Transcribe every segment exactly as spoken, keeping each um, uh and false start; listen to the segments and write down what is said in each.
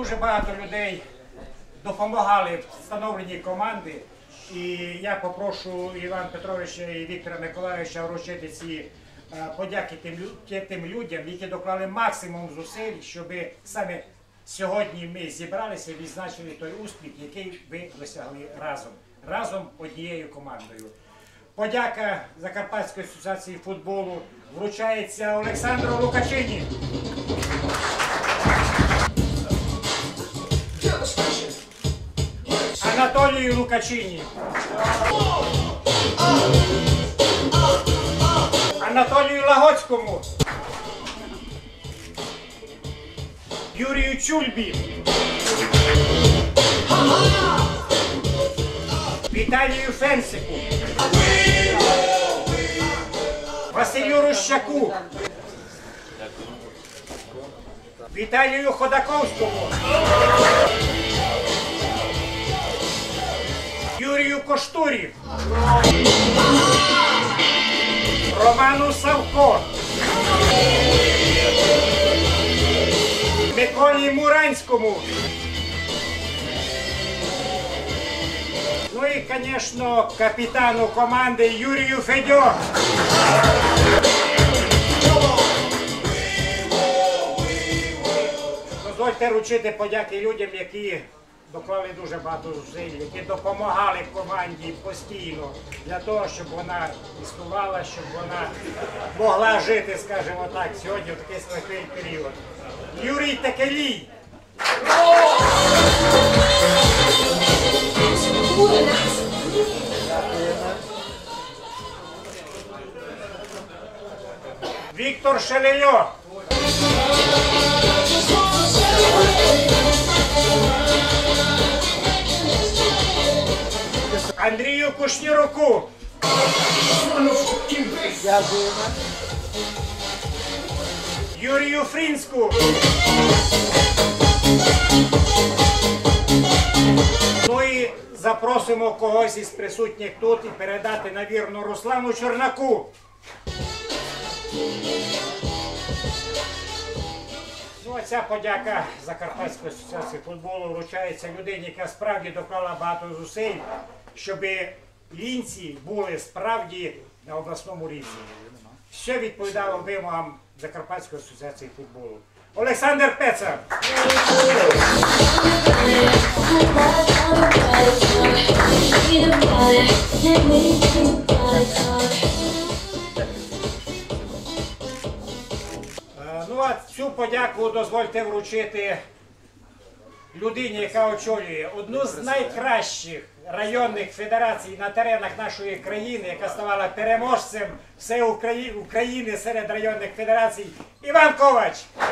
Дуже багато людей допомагали в встановленні команди. І я попрошу Івана Петровича і Віктора Миколайовича вручити ці подяки тим, тим людям, які доклали максимум зусиль, щоб саме сьогодні ми зібралися і відзначили той успіх, який ви досягли разом. Разом однією командою. Подяка Закарпатської асоціації футболу вручається Олександру Лукачині. Анатолію Лукачині. Анатолію Лагоцькому. Юрію Чульбі. Віталію Фенсику. Василю Рущаку. Віталію Ходаковському. Юрію Коштурі. Роману Савко. Миколі Муранському. Ну і, звісно, капітану команди Юрію Федьо. Дозвольте вручити подяки людям, які доклали дуже багато зусиль, які допомагали команді постійно для того, щоб вона існувала, щоб вона могла жити, скажімо так, сьогодні в такий складний період. Юрій Текелій. Віктор Шелельо. Андрію Кушніруку. Юрію Фрінську. Ну і запросимо когось із присутніх тут і передати, навірно, Руслану Чорнаку. Ну, а ця подяка Закарпатської асоціації футболу вручається людині, яка справді доклала багато зусиль, щоб лінці були справді на обласному рівні. Все відповідало вимогам Закарпатської асоціації футболу. Олександр Пеца. Ну а цю подяку дозвольте вручити людині, яка очолює одну з найкращих районних федерацій на теренах нашої країни, яка ставала переможцем всеї України серед районних федерацій, Іван Ковач.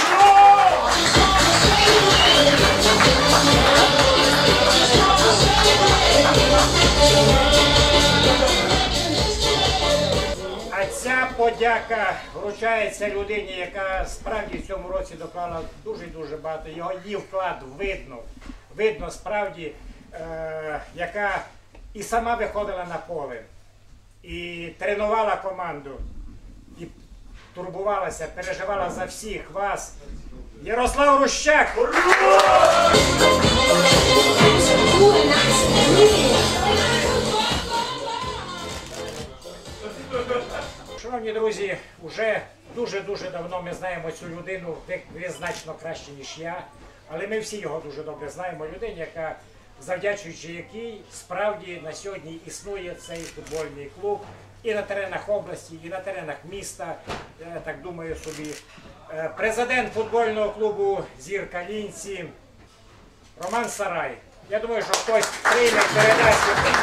А ця подяка вручається людині, яка справді в цьому році доклала дуже-дуже багато. Його її вклад видно, видно справді, е, яка і сама виходила на поле, і тренувала команду, і турбувалася, переживала за всіх вас. Ярослав Рущак! Шановні друзі, вже дуже-дуже давно ми знаємо цю людину, ви значно краще, ніж я, але ми всі його дуже добре знаємо. Людина, яка, завдячуючи якій, справді на сьогодні існує цей футбольний клуб і на теренах області, і на теренах міста, я так думаю собі. Президент футбольного клубу «Зірка Лінці» Роман Сарай. Я думаю, що хтось прийме, передасть.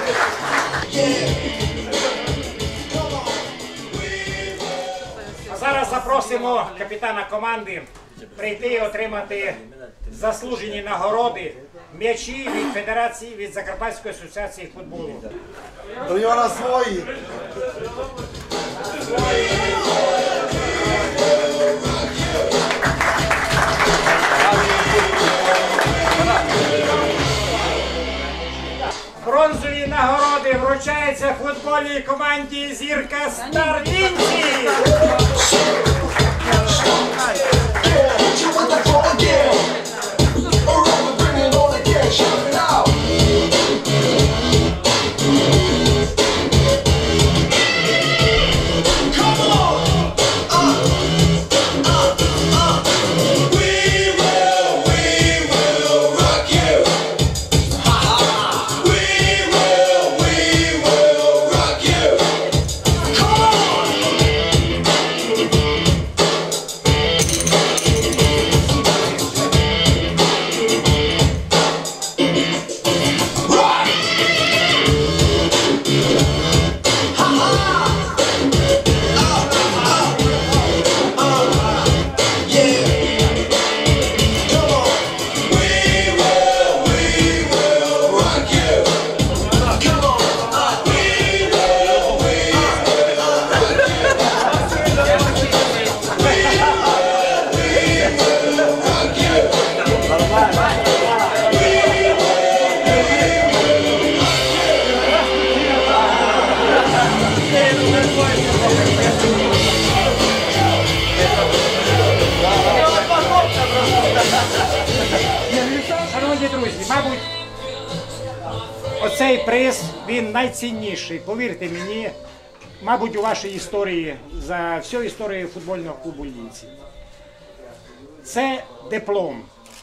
А зараз запросимо капітана команди прийти і отримати заслужені нагороди, м'ячі від Федерації, від Закарпатської асоціації футболу. До нього на свої. Бронзові нагороди вручаються футбольній команді «Зірка Стар Лінці». You with the flow again. оцей приз, він найцінніший, повірте мені, мабуть, у вашій історії, за всю історію футбольного клубу Лінці. Це диплом.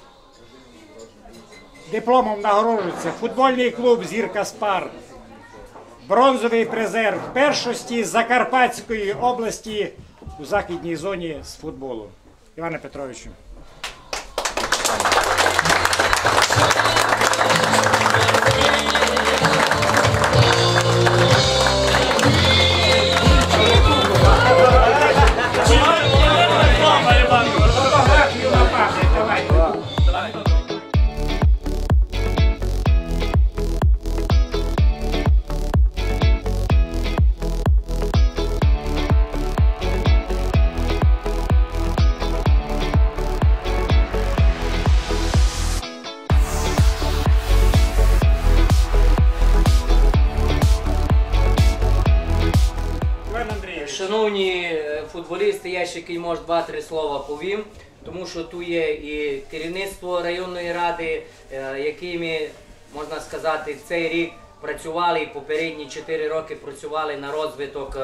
Дипломом нагороджується футбольний клуб «Зірка Спар», бронзовий призер першості Закарпатської області у західній зоні з футболу. Іване Петровичу. Фотографію на пам'ять, давайте. Шановні футболісти, я ще який може два-три слова повім, тому що тут є і керівництво районної ради, якими, можна сказати, цей рік працювали і попередні чотири роки працювали на розвиток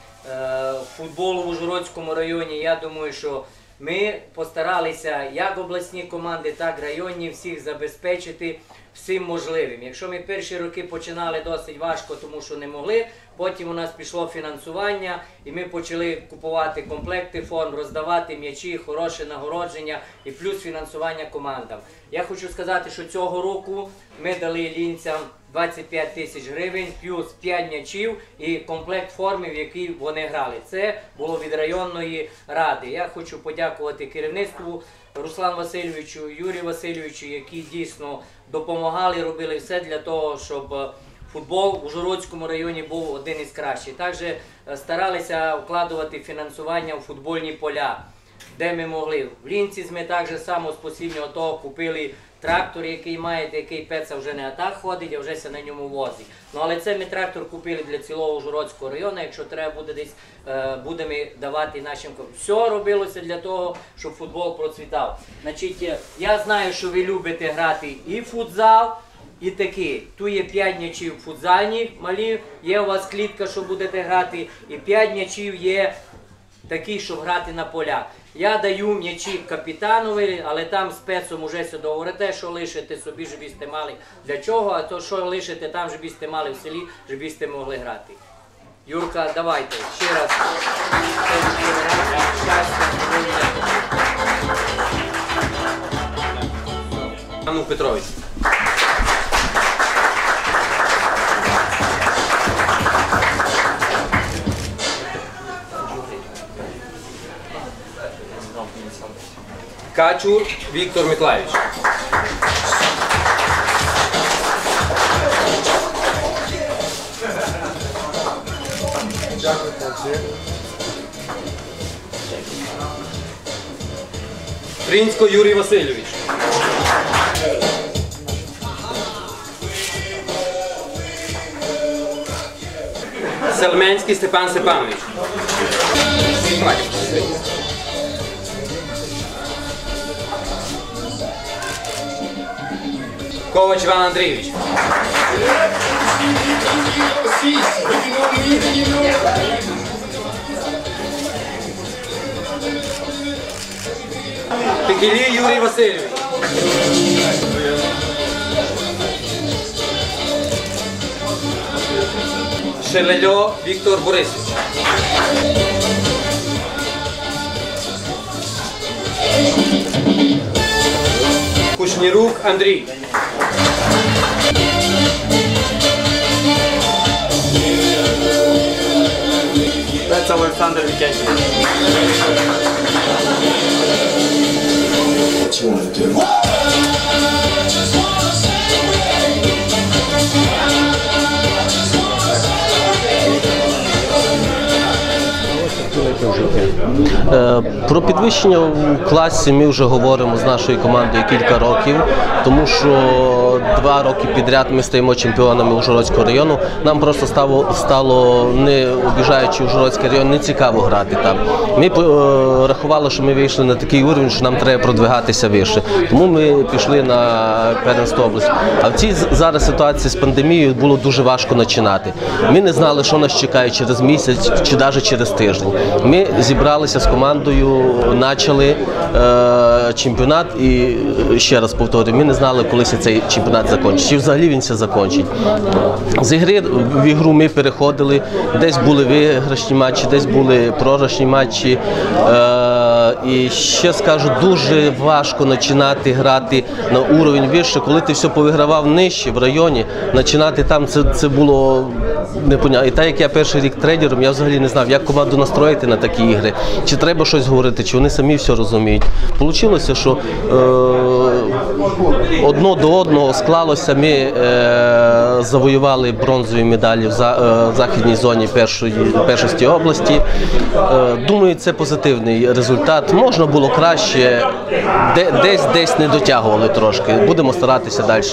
футболу в Ужгородському районі. Я думаю, що ми постаралися як обласні команди, так і районні всіх забезпечити всім можливим. Якщо ми перші роки починали досить важко, тому що не могли, потім у нас пішло фінансування і ми почали купувати комплекти форм, роздавати м'ячі, хороше нагородження і плюс фінансування командам. Я хочу сказати, що цього року ми дали лінцям двадцять п'ять тисяч гривень, плюс п'ять м'ячів і комплект форми, в якій вони грали. Це було від районної ради. Я хочу подякувати керівництву Руслану Васильовичу, Юрію Васильовичу, які дійсно допомагали, робили все для того, щоб футбол в Ужгородському районі був один із кращих. Також старалися вкладувати фінансування у футбольні поля, де ми могли. В Лінці ми так само з посильного того купили трактор, який маєте, який пеца вже не атак ходить, а вже се на ньому возить. Ну, але це ми трактор купили для цілого Ужгородського району, якщо треба буде десь, е, будемо давати нашим командам. Все робилося для того, щоб футбол процвітав. Значить, я знаю, що ви любите грати і футзал, і такі. Тут є п'ять м'ячів футзальних малі, є у вас клітка, що будете грати, і п'ять м'ячів є такі, щоб грати на полях. Я даю м'ячі капітанові, але там спецом уже все договорите, що лишите собі, щоб сте мали для чого, а то, що лишите там, щоб сте мали в селі, щоб сте могли грати. Юрка, давайте, ще раз. Івану Петровичу. Качур Віктор Миколайович. Дякую, хлопці. Принцко Юрій Васильович. Селменський Степан Степанович. Ковач Іван Андрійович. Пекілій Юрій Васильович. Шелельо Віктор Борисович. Кушнірук Андрій. Це Олександр Вікентій. Життя. Е, Про підвищення у класі ми вже говоримо з нашою командою кілька років, тому що два роки підряд ми стаємо чемпіонами Ужгородського району. Нам просто стало, стало не обіжаючи Ужгородський район, не цікаво грати там. Ми е, рахували, що ми вийшли на такий уровень, що нам треба продвигатися вище. Тому ми пішли на первенство області. А в цій зараз ситуації з пандемією було дуже важко починати. Ми не знали, що нас чекає через місяць чи навіть через тиждень. Ми зібралися з командою, почали е, чемпіонат і, ще раз повторюю, ми не знали, коли цей чемпіонат закінчить, чи взагалі він це закінчить. З ігри в ігру ми переходили, десь були виграшні матчі, десь були програшні матчі. Е, і ще скажу, дуже важко починати грати на уровень вище, коли ти все повигравав нижче в районі, починати там це, це було непонятно. І так як я перший рік тренером, я взагалі не знав, як команду настроїти на такі ігри, чи треба щось говорити, чи вони самі все розуміють. Получилося, що е, одно до одного склалося, ми е, завоювали бронзові медалі в, за, е, в західній зоні першої, першості області. Е, думаю, це позитивний результат. Можна було краще, де, десь десь не дотягували трошки. Будемо старатися далі.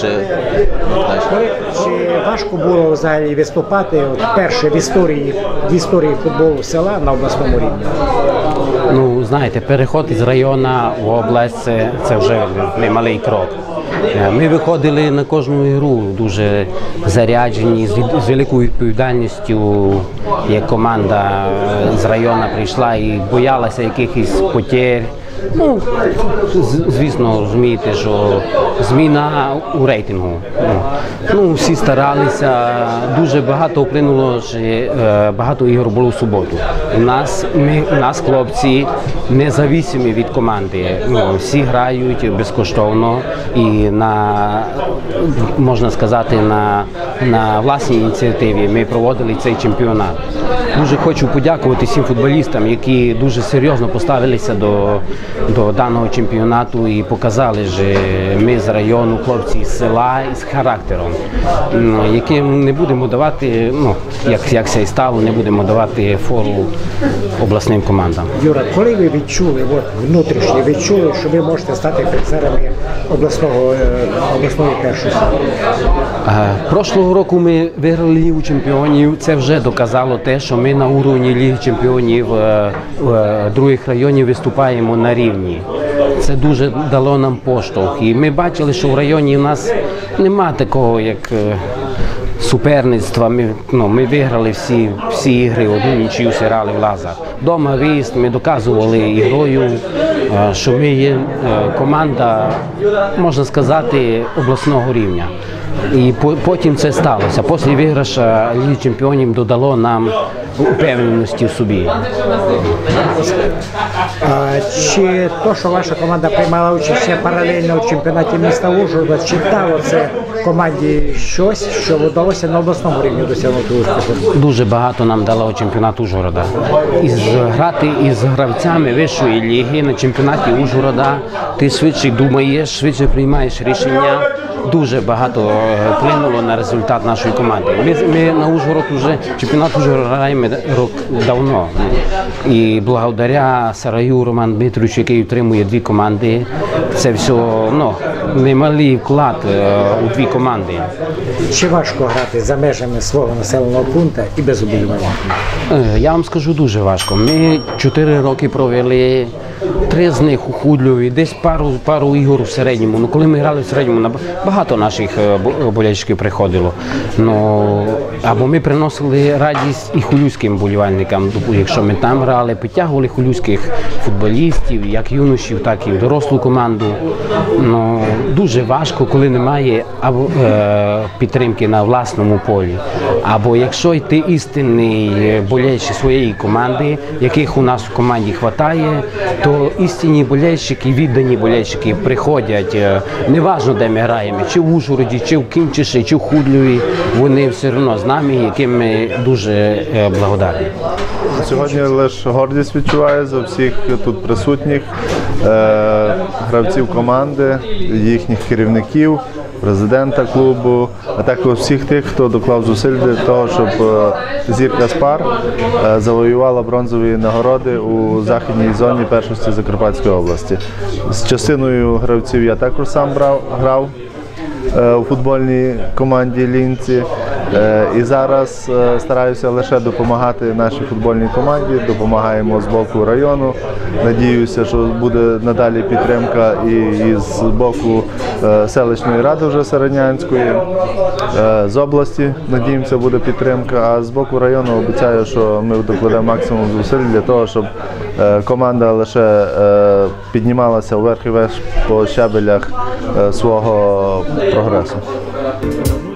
Чи важко було взагалі виступати от, перше в історії, в історії футболу села на обласному рівні? Ну, знаєте, переход із району в область це, це вже немалий крок. Ми виходили на кожну ігру дуже заряджені, з, з великою відповідальністю, як команда з району прийшла і боялася якихось потерь. Ну, звісно, розумієте, що зміна у рейтингу. Ну, всі старалися, дуже багато вплинуло, що багато ігор було в суботу. У нас, ми, у нас хлопці незалежні від команди. Ну, всі грають безкоштовно і на, можна сказати, на, на власній ініціативі ми проводили цей чемпіонат. Дуже хочу подякувати всім футболістам, які дуже серйозно поставилися до до даного чемпіонату і показали, що ми з району, хлопці з села і з характером, яким не будемо давати, ну, як, як це і стало, не будемо давати фору обласним командам. Юра, коли ви відчули, от, внутрішньо відчули, що ви можете стати офіцерами обласного, обласної першості? Прошлого року ми виграли Лігу чемпіонів, це вже доказало те, що ми на уровні Ліги чемпіонів других районів виступаємо на рівні. Це дуже дало нам поштовх. І ми бачили, що в районі у нас нема такого, як суперництва. Ми, ну, ми виграли всі, всі ігри, одну нічию зіграли в Лазах. Дома виїзд, ми доказували ігрою, що ми є команда, можна сказати, обласного рівня. І потім це сталося. Після виграша Ліги чемпіонів додало нам упевненості в собі. А, чи то, що ваша команда приймала участь ще паралельно у чемпіонаті міста Ужгорода, чи дало це команді щось, що вдалося на обласному рівні досягнути успіху? Дуже багато нам дало чемпіонат Ужгорода. І грати із гравцями вищої ліги на чемпіонаті Ужгорода, ти швидше думаєш, швидше приймаєш рішення. Дуже багато вплинуло на результат нашої команди. Ми, ми на Ужгород вже, чемпіонат Ужгорода граємо рок давно. І благодаря Сараю Роману Дмитровичу, який утримує дві команди, це все, ну, немалий вклад у дві команди. Чи важко грати за межами свого населеного пункту і без уболівання? Я вам скажу, дуже важко. Ми чотири роки провели, три з них у Худльові, десь пару, пару ігор у середньому. Ну, коли ми грали в середньому, багато наших болельщиків приходило. Ну, або ми приносили радість і хулюським болівальникам. Якщо ми там грали, підтягували хулюських футболістів, як юношів, так і дорослу команду. Ну, дуже важко, коли немає або, е, підтримки на власному полі. Або якщо й ти істинний болельщик своєї команди, яких у нас в команді вистачає, то істинні болельщики, віддані болельщики приходять, неважно, де ми граємо, чи в Ужгороді, чи в Кінчиші, чи в Худльові, вони все одно з нами, яким ми дуже благодарні. Сьогодні лише гордість відчуваю за всіх тут присутніх е, гравців команди, їхніх керівників. президента клубу, а також всіх тих, хто доклав зусиль для того, щоб е, зірка Спар е, завоювала бронзові нагороди у західній зоні першості Закарпатської області. З частиною гравців я також сам брав, грав е, у футбольній команді Лінці. Е, І зараз е, стараюся лише допомагати нашій футбольній команді, допомагаємо з боку району. Надіюся, що буде надалі підтримка і з боку е, селищної ради вже Середнянської, е, з області, надіємося, буде підтримка, а з боку району обіцяю, що ми докладемо максимум зусиль для того, щоб е, команда лише е, піднімалася вверх і вверх по щабелях е, свого прогресу.